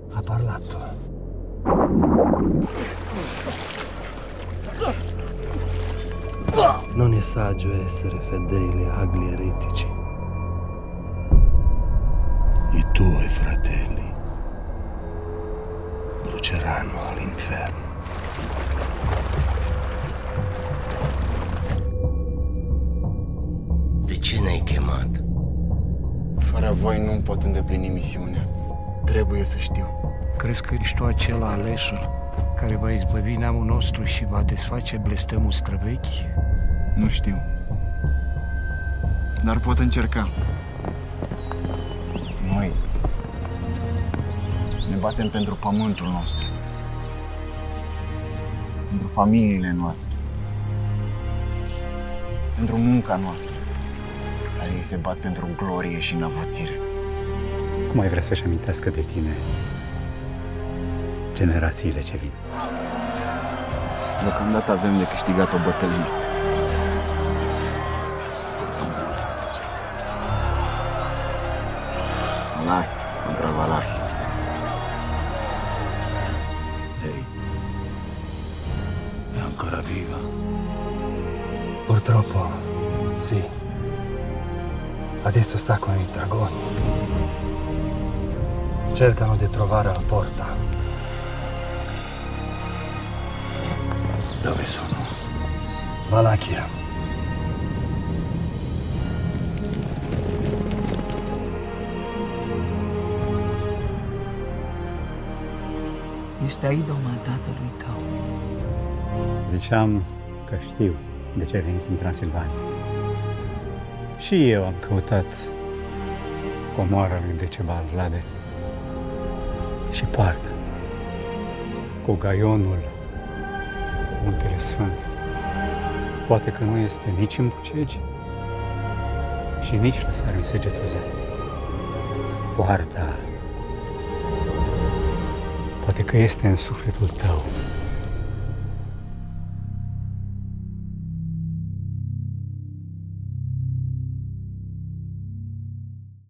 Ha parlato. Non è saggio essere fedeli agli eretici. I tuoi fratelli bruceranno all'inferno. De ce ne-ai chemat? Fără voi nu pot îndeplini misiunea. Trebuie să știu. Crezi că ești tu acela alesul care va izbăvi neamul nostru și va desface blestemul străvechi? Nu știu. Dar pot încerca. Noi ne batem pentru pământul nostru. Pentru familiile noastre. Pentru munca noastră. Dar ei se bat pentru glorie și înăvuțire. Cum ai vrea să-și amintească de tine generațiile ce vin? Deocamdată avem de câștigat o bătălie. Să purtăm mult sânge. Valahi contra Valahi. Lei è ancora viva? Purtroppo, sì. Adesso sta con i dragoni. Cercano di trovare la porta. Dove sono? Valachia. Ești idoma tatălui tău. Ziceam că știu de ce ai venit în Transilvania. Și eu am căutat comoara lui Decebal Vlade și poarta cu gaionul cu Muntele Sfânt. Poate că nu este nici în Bucegi și nici la Sarmi Segetuza. Poarta poate că este în sufletul tău.